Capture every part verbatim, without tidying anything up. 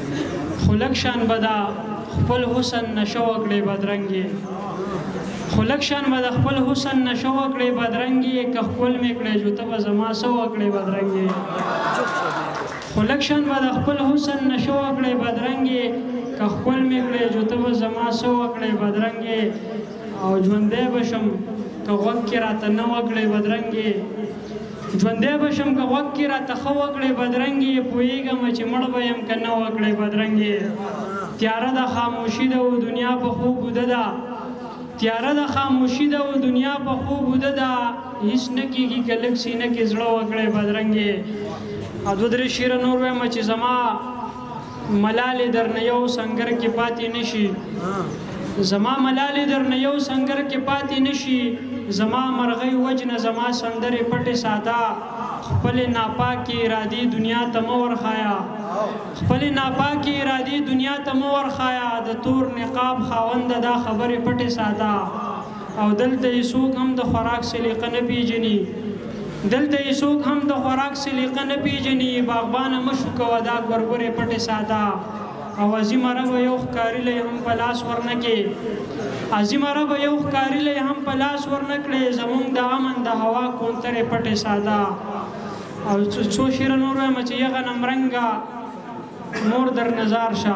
خو لږ شان به د خپل حسن نشه وکړې بدرنګې خو لږ شان به د خپل حسن نشه وکړې بدرنګې که ښکل مې کړې جو ته به زما څه وکړې بدرنګې خو لږ شان به د خپل حسن نشه وکړې بدرنګې که ښکل مې کړې جو ته به زما څه وکړې بدرنګې او ژوندی به شم که غوږ کې راته نه وکړې بدرنګې ژوندی به شم که غوږ کې راته ښه وکړې بدرنګې پوهېږم چې مړ به یم که نه وکړې بدرنګې تیاره د خاموشي ده او دنیا په خوب وده ده تیاره د خاموشي ده او دنیا په خوب وده ده هېڅ نه کېږي که لږ سینه کې زړه وکړې بدرنګې او دوه درې شعره نور وایم چې زما ملالې درنه یو سنګر کې پاتې نه شي زما ملالې درنه یو سنګر کې پاتې نه شي زما مرغۍ وجنه زما سندرې پټې ساته خپلې ناپاکې ارادې دنیا ته مه ورښایه خپلې ناپاکې ارادې دنیا ته مه ورښایه د تور نقاب خاونده دا خبرې پټې ساته او دلته یې څوک هم د خوراک سلیقه نه پېژني دلته یې څوک هم د خوراک سلیقه نه پېژني باغبانه مه شو کوه دا ګورګورې پټې ساته او عظیمه ربه یو ښکاري لی هم په لاس ورنه کې عظیمه ربه یو ښکاري لی هم په لاس ورنه کړې زمونږ د امن د هوا کونترې پټې ساده او څو شعره نور وایم چې یغنم رنګه مور در نظار شه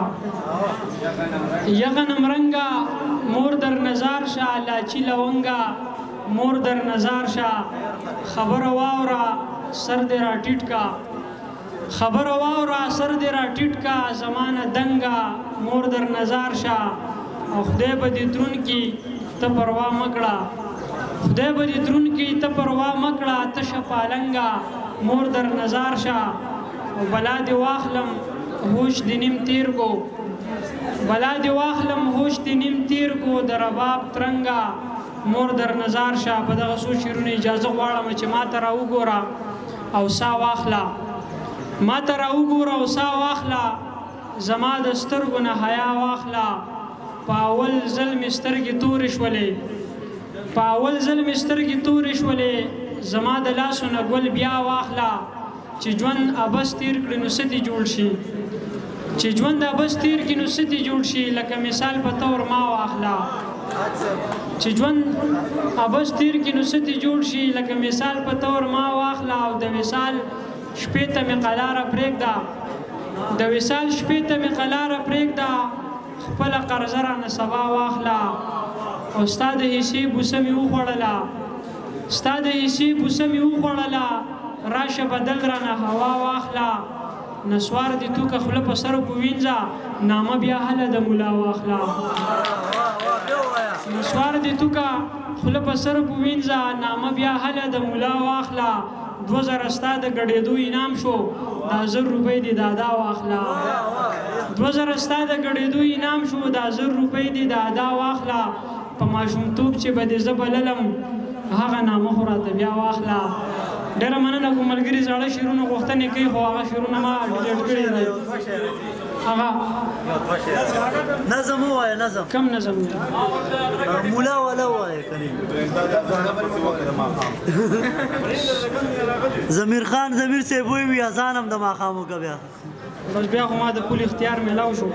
یغنم رنګه مور در نظار شه لاچي لونګه مور در نظار شه خبره واوره سر دې را ټیټ کا خبره واوره سر دې را ټیټ کا زمانه دنګه مور در نظار شه او خدای به دې درون کې ته پروا مه کړه خدای به دې درون کې ته پروا مه کړه تشه پالنګه مور در نظار شه او بلا دې واخلم هوش دې نیم تیر کو بلا دې واخلم هوش دې نیم تیر کو د رباب ترنګه مور در نظار شه په دغه څو شعرونو اجازه غواړم چې ما ته راوګوره او ساه واخله ما ته راوګوره او ساه واخله زما د سترګو نه حیا واخله په اول ځل مې سترګې تورې شولې په اول ځل مې سترګې تورې شولې زما د لاسو نه ګل بیا واخله چې ژوند ابس تیر کړي نو څه دې جوړ شي چې ژوند ابس تیر کړي نو څه دې جوړ شي لکه مثال په طور ما واخله چې ژوند ابس تیر کړي نو څه دې جوړ شي لکه مثال په طور ما واخله او د وصال شپې ته مې قلاره پرېږده د وصال شپې ته مې قلاره پرېږده خپله قرضه رانه سبا واخله او ستا د حصې بوسه مې وخوړله ستا د حصې بوسه مې وخوړله راشه بدل رانه هوا واخله نسوار دې توکه خوله په سر په وینځه نامه بیا هله د ملا واخله نسوار دې توکه خوله په سر په وینځه نامه بیا هله د ملا واخله دوه زره ستا د ګډېدو انعام شو دا زر روپۍ دې دادا واخله دوه زره ستا د ګډېدو انعام شو دا زر روپۍ دې دادا واخله په ماشومتوب چې به دې زه بللم هغه نامه خو راته بیا واخله ډېره مننه کوم ملګري زاړه شعرونه غوښتنې کوي خو هغه شعرونه ما ډیلیټ کړي دي هغه نظم ووایه نظم کم نظم مولا والا ووایه کریم ضمیر خان ضمیر صاحب ووي اذان هم د ماښام وکړه بیا بس بیا خو ما د پول اختیار میلاو شو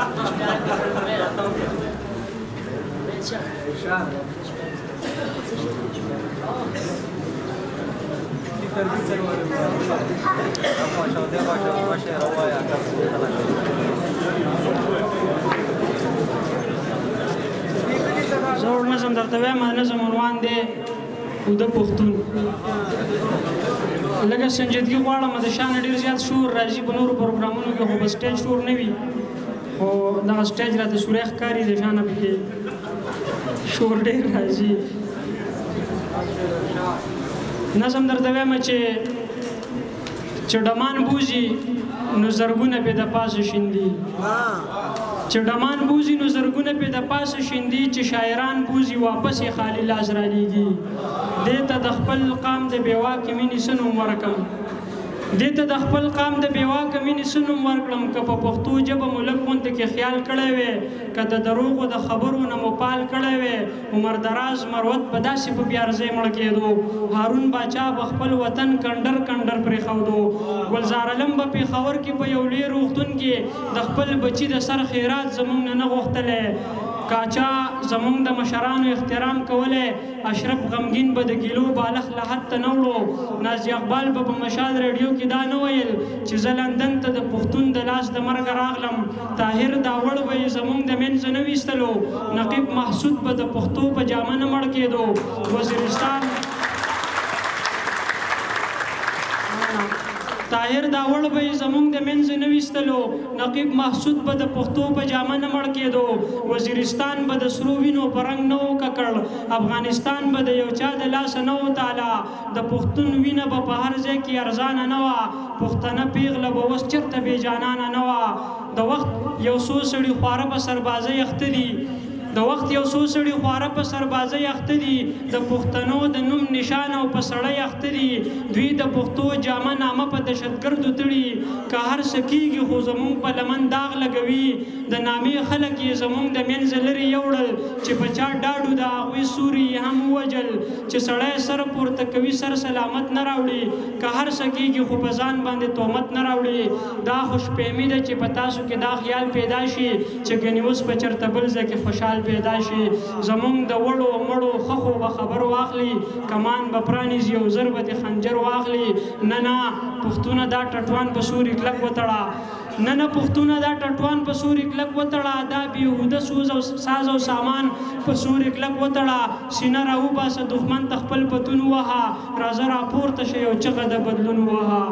زور نظم درته وایم نظم عنوان دی اوده پښتون لږه سنجیدګي غواړم د شانه ډېر زیات شور راځي په نورو پروګرامونو کې خو به سټیج شور نه وي خو دغه سټیج راته سوری ښکاري د شانه پکې شور ډېر راځي نظم درته وایم چې چې ډمان بوزي نو زرګونه پې د پاسه شیندي چې ډمان بوزي نو زرګونه پې د پاسه شیندي چې شاعران بوزي واپس یې خالي لاس رالیږي دې ته د خپل قام د بېواکې مینې څه نوم ورکړم دې ته د خپل قام د بېواکه مینې څه نوم ورکړم که په پښتو ژبه مو لږ غونته کې خیال کړی وی که د دروغو د خبرو نه مو پال کړی وی عمر دراز مروت به داسې په بیارځی مړ کېدو هارون باچا به خپل وطن کنډر کنډر پرېښودو ګلزار علم به پېښور کې په یو لوی روغتون کې د خپل بچي د سر خیرات زموږ نه نه غوښتلی کاچا زمونږ د مشرانو احترام کولی اشرف غمګین به د ګیلو بالغ له حد ته نه وړو نازي اقبال به په مشال ریډیو کې دا نه ویل چې زه لندن ته د پښتون د لاس د مرګه راغلم طاهر داوړ به یې زمونږ د منځه نه ویستلو نقیب محسود به د پښتو په جامه نه مړ کېدو وزیرستان طاهر داوړ به یې زمونږ د منځه نه ویستلو نقیب محسود به د پښتو په جامه نه مړ کېدو وزیرستان به د سرو وینو په رنګ نه و ککړ افغانستان به د یو چا د لاسه نه و تاله د پښتون وینه به په هر ځای کې ارزانه نه وه پښتنه پیغله به اوس چېرته بېجانانه نه وه د وخت یو څو سړي خواره په سربازۍ اخته دي د وخت یو څو سړي خواره په سربازۍ اخته دي د پښتنو د نوم نشان او په سړی اخته دي دوی د پښتو جامه نامه په دهشتګردو تړي که هر څه کېږي خو زموږ په لمن داغ لګوي د نامې خلک یې زموږ د منځه لرې یوړل چې په چا ډاډو د هغوی سوري یې هم ووجل چې سړی سر پورته کوي سر سلامت نه راوړي که هر څه کېږي خو په ځان باندې تهمت نه راوړي دا خوشفهمي ده چې په تاسو کې دا خیال پیدا شي چې ګنې اوس به چېرته بل ځای کې خوشحال پیدا شي زمونږ د وړو مړو خښو به خبر واخلي کمان به پرانیزي او زر به دې خنجر واخلي نه نه پښتونه دا ټټوان په سوري کلک وتړه نه نه پښتونه دا ټټوان په سوري کلک وتړه دا بېهوده سوز او ساز او سامان په سوري کلک وتړه سینه راوباسه دښمن ته خپل پتون ووهه راځه راپورته شه یو چغه د بدلون ووهه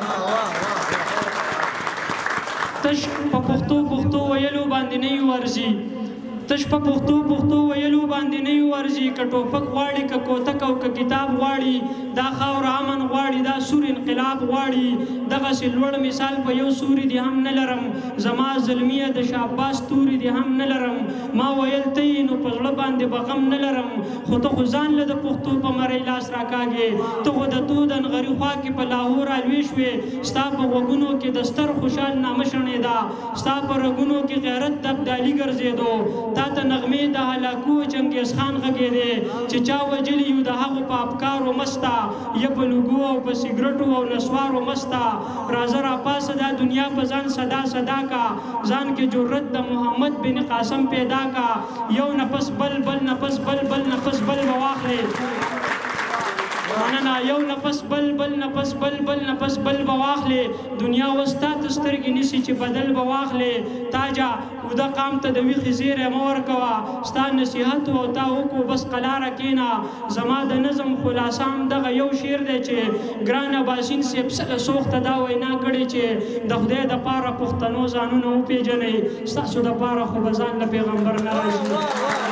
تش په پښتو پښتو ویلو باندې نه یو ورځي تش په پښتو پښتو ویلو باندې نه یو ورځي که ټوپک غواړي که کوتک او که کتاب غواړي دا خاوره امن غواړي دا سور انقلاب غواړي دغسې لوړ مثال په یو سوري دې هم نه لرم زما زلمیه د شاه عباس توري دې هم نه لرم ما ویل ته یې نو په زړه باندې به غم نه لرم خو ته خو ځان له د پښتو په مرۍ لاس راکاږې ته خو د تو د نغري خوا کې په لاهور الوې شوې ستا په غوږونو کې د ستر خوشحال نامه شڼېده ستا په رګونو کې غیرت د ابدالي ګرځېدو تا ته نغمې د هلاکو چنګیز خان غږېدې چې چا وجلي یو د هغو په افکارو مسته یا په لوګو او په سګرټو او نسوارو مسته راځه راپاسه دا دنیا په ځان صدا صدا کا ځان کې جرت د محمد بن قاسم پیدا کا یو نفس بل بل نفس بل بل نفس بل به واخلې نه یو نفس بل بل نفس بل بل نفس بل به واخلې دنیا اوس تا ته سترګې نیسي چې بدل به واخلې تاجه اوده قام ته د ویښې زیری مه ورکوه ستا نصیحت او تا وکړو بس قلاره کښېنه زما د نظم خلاصه هم دغه یو شعر دی چې ګران اباسین صاحب سله سوخته دا وینا کړې چې د خدای دپاره پښتنو ځانونه وپېژنئ ستاسو دپاره خو به ځان له پیغمبر نه راشي